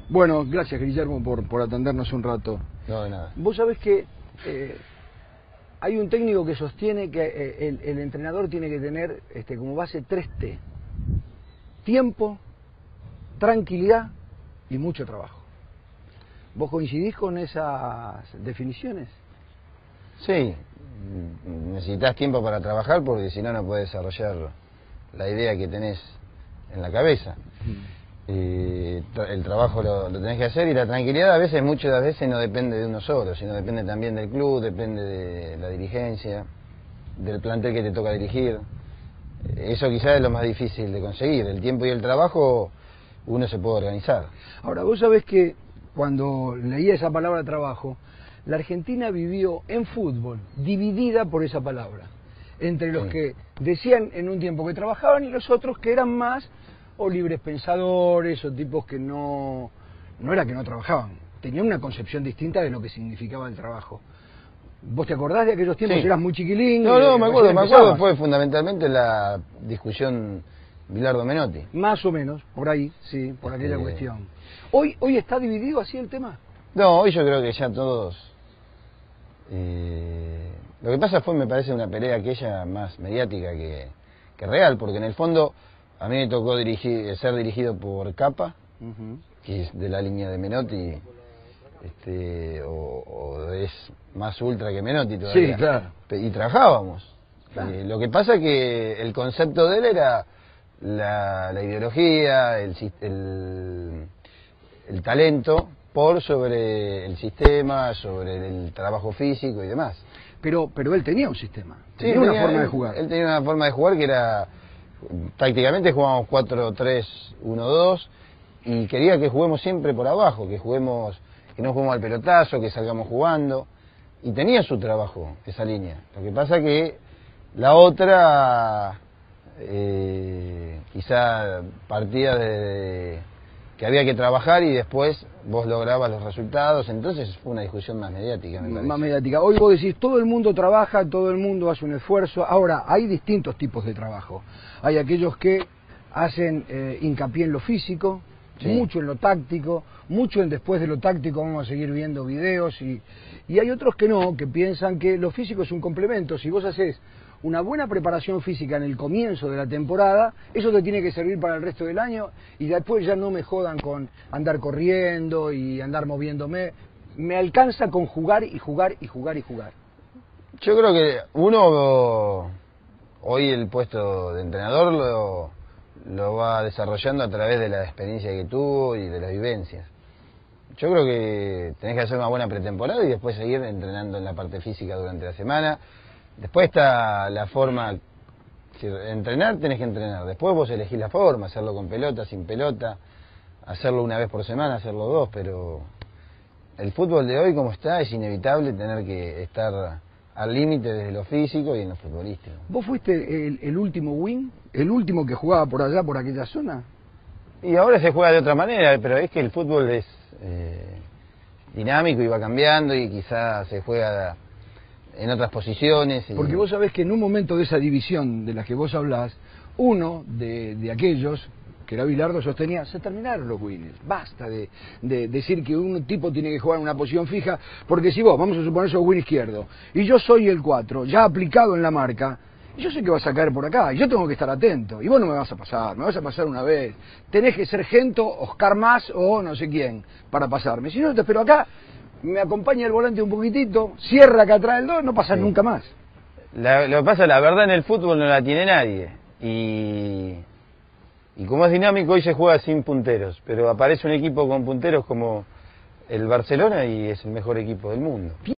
Bueno, gracias Guillermo por atendernos un rato. No, de nada. Vos sabés que hay un técnico que sostiene que el entrenador tiene que tener como base 3T. Tiempo, tranquilidad y mucho trabajo. ¿Vos coincidís con esas definiciones? Sí, necesitas tiempo para trabajar porque si no, no puedes desarrollar la idea que tenés en la cabeza. El trabajo lo tenés que hacer, y la tranquilidad a veces, muchas de las veces, no depende de uno solo, sino depende también del club, depende de la dirigencia, del plantel que te toca dirigir. Eso quizás es lo más difícil de conseguir. El tiempo y el trabajo uno se puede organizar. Ahora, vos sabés que cuando leía esa palabra trabajo, la Argentina vivió en fútbol dividida por esa palabra, entre los que decían en un tiempo que trabajaban y los otros que eran más o libres pensadores o tipos que no era que no trabajaban, tenían una concepción distinta de lo que significaba el trabajo. ¿Vos te acordás de aquellos tiempos? Sí. Eras muy chiquilín. No, me acuerdo, fue fundamentalmente la discusión Bilardo-Menotti. Más o menos, por ahí, sí, por aquella cuestión. ¿Hoy está dividido así el tema? No, hoy yo creo que ya todos... Lo que pasa fue, me parece, una pelea aquella más mediática que real, porque en el fondo a mí me tocó ser dirigido por Capa, que es de la línea de Menotti, o es más ultra que Menotti todavía. Sí, claro. Y trabajábamos. Claro. Lo que pasa que el concepto de él era la ideología, el talento, por sobre el sistema, sobre el trabajo físico y demás. Pero él tenía un sistema, tenía Sí, una forma de jugar. Él tenía una forma de jugar que era, prácticamente jugábamos 4-3-1-2, y quería que juguemos siempre por abajo, que no juguemos al pelotazo, que salgamos jugando, y tenía su trabajo esa línea. Lo que pasa que la otra quizá partía de que había que trabajar y después vos lograbas los resultados, entonces fue una discusión más mediática, me parece. Más mediática. Hoy vos decís, todo el mundo trabaja, todo el mundo hace un esfuerzo. Ahora, hay distintos tipos de trabajo. Hay aquellos que hacen hincapié en lo físico, sí, mucho en lo táctico, mucho en después de lo táctico vamos a seguir viendo videos, y hay otros que no, que piensan que lo físico es un complemento. Si vos haces una buena preparación física en el comienzo de la temporada, eso te tiene que servir para el resto del año, y después ya no me jodan con andar corriendo y andar moviéndome. Me alcanza con jugar y jugar y jugar y jugar. Yo creo que uno, hoy el puesto de entrenador lo va desarrollando a través de la experiencia que tuvo y de las vivencias. Yo creo que tenés que hacer una buena pretemporada y después seguir entrenando en la parte física durante la semana. Después está la forma, si entrenar tenés que entrenar, después vos elegís la forma, hacerlo con pelota, sin pelota, hacerlo una vez por semana, hacerlo dos, pero el fútbol de hoy como está es inevitable tener que estar al límite desde lo físico y en lo futbolístico. ¿Vos fuiste el último win, el último que jugaba por allá, por aquella zona? Y ahora se juega de otra manera, pero es que el fútbol es dinámico y va cambiando, y quizás se juega en otras posiciones. Porque vos sabés que en un momento de esa división de la que vos hablás, uno de aquellos, que era Bilardo, sostenía, se terminaron los wins, basta de decir que un tipo tiene que jugar en una posición fija, porque si vos, vamos a suponer, sos win izquierdo, y yo soy el 4, ya aplicado en la marca, y yo sé que vas a caer por acá, y yo tengo que estar atento, y vos no me vas a pasar, me vas a pasar una vez, tenés que ser Gento, Oscar Mas o no sé quién, para pasarme, si no te espero acá, me acompaña el volante un poquitito, cierra acá atrás del 2, no pasa nunca más. Lo que pasa, la verdad, en el fútbol no la tiene nadie, y como es dinámico, hoy se juega sin punteros, pero aparece un equipo con punteros como el Barcelona y es el mejor equipo del mundo.